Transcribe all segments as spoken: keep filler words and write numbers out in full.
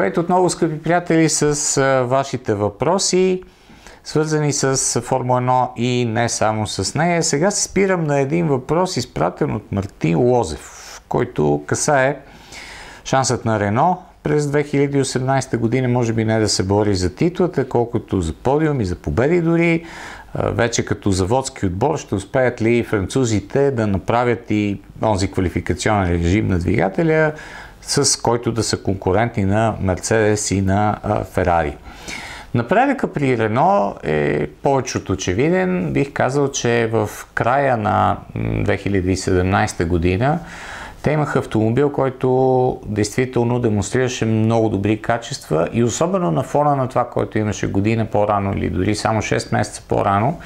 Здравейте отново, скъпи приятели, с а, вашите въпроси, свързани с Формула едно и не само с нея. Сега се спирам на един въпрос, изпратен от Мартин Лозев, който касае шансът на Рено през две хиляди и осемнадесета година, може би не да се бори за титлата, колкото за подиум и за победи дори. Вече като заводски отбор ще успеят ли французите да направят и онзи квалификационен режим на двигателя, с който да са конкурентни на Мерцедес и на Ферари. Напредъка при Рено е повече от очевиден. Бих казал, че в края на две хиляди и седемнадесета година те имаха автомобил, който действително демонстрираше много добри качества и особено на фона на това, което имаше година по-рано или дори само шест месеца по-рано.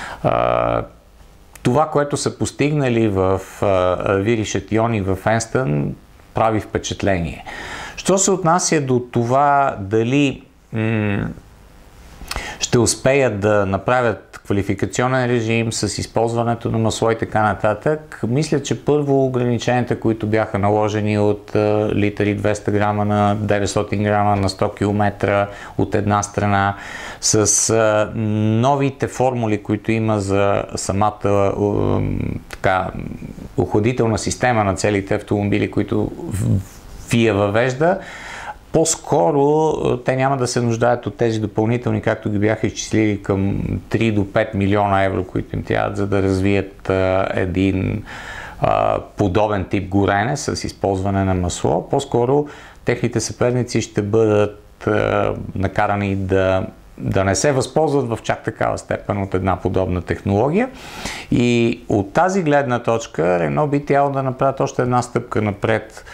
Това, което са постигнали в Вири Шатион и в Енстън, прави впечатление. Що се отнася до това дали м- ще успеят да направят квалификационен режим с използването на масло и така нататък, мисля, че първо ограниченията, които бяха наложени от а, литър двеста грама на деветстотин грама на сто километра от една страна, с а, новите формули, които има за самата а, така, охладителна система на целите автомобили, които ФИА въвежда, по-скоро те няма да се нуждаят от тези допълнителни, както ги бяха изчислили, към три до пет милиона евро, които им трябват, за да развият а, един а, подобен тип горене с използване на масло. По-скоро техните съперници ще бъдат а, накарани да да не се възползват в чак такава степен от една подобна технология. И от тази гледна точка Рено би трябвало да направят още една стъпка напред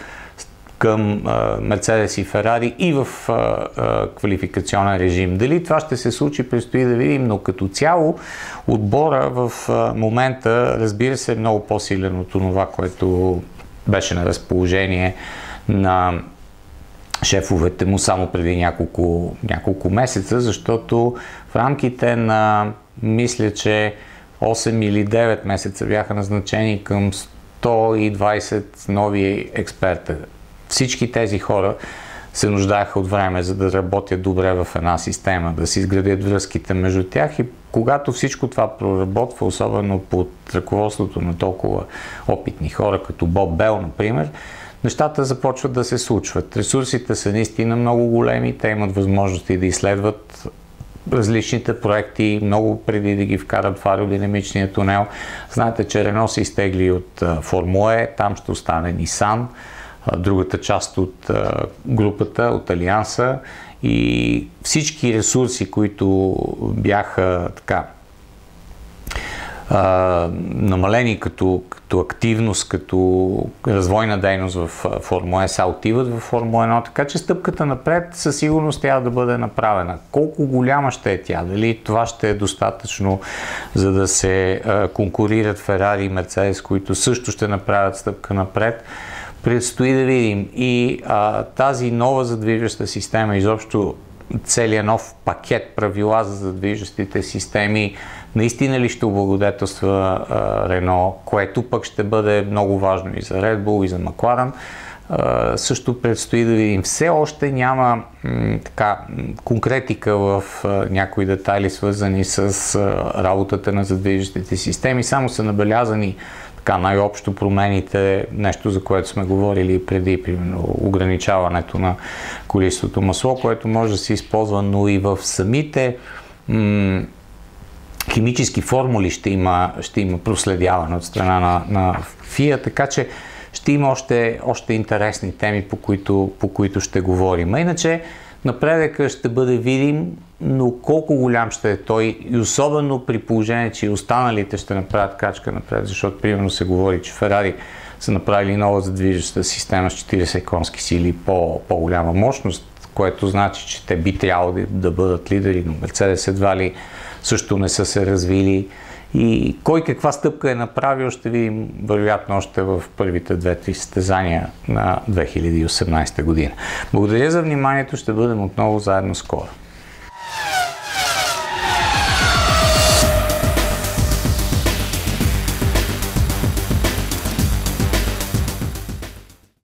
към Мерцедес и Ферари и в а, а, квалификационен режим. Дали това ще се случи, предстои да видим, но като цяло отбора в а, момента, разбира се, е много по-силен от това, което беше на разположение на шефовете му само преди няколко, няколко месеца, защото в рамките на, мисля, че осем или девет месеца бяха назначени към сто и двадесет нови експерта. Всички тези хора се нуждаеха от време, за да работят добре в една система, да си изградят връзките между тях и когато всичко това проработва, особено под ръководството на толкова опитни хора, като Боб Бел, например, нещата започват да се случват. Ресурсите са наистина много големи, те имат възможности да изследват различните проекти много преди да ги вкарат в аеродинамичния тунел. Знаете, че Рено се изтегли от Формула Е, там ще остане Нисан, другата част от групата, от Алианса, и всички ресурси, които бяха така Uh, намалени като, като активност, като развойна дейност в Формула Е, са отиват в Формула едно, така че стъпката напред със сигурност трябва да бъде направена. Колко голяма ще е тя? Дали това ще е достатъчно, за да се uh, конкурират Ферари и Мерцедес, които също ще направят стъпка напред? Предстои да видим. И uh, тази нова задвижваща система, изобщо целият нов пакет правила за задвижващите системи, наистина ли ще облагодетелства а, Рено, което пък ще бъде много важно и за Red Bull, и за Макларен. А, също предстои да видим. Все още няма м, така, конкретика в а, някои детайли, свързани с а, работата на задвижващите системи. Само са набелязани така най-общо промените, нещо за което сме говорили преди, примерно ограничаването на количеството масло, което може да се използва, но и в самите м- химически формули ще има, ще има проследяване от страна на, на ФИА, така че ще има още, още интересни теми, по които, по които ще говорим. А иначе напредъка ще бъде видим, но колко голям ще е той и особено при положение, че и останалите ще направят крачка напред, защото примерно се говори, че Ферари са направили нова задвижваща система с четиридесет конски сили по, по-голяма мощност, което значи, че те би трябвало да, да бъдат лидери, но Мерцедес едва ли също не са се развили. И кой каква стъпка е направил, ще видим вероятно още в първите две-три състезания на две хиляди и осемнадесета година. Благодаря за вниманието, ще бъдем отново заедно скоро.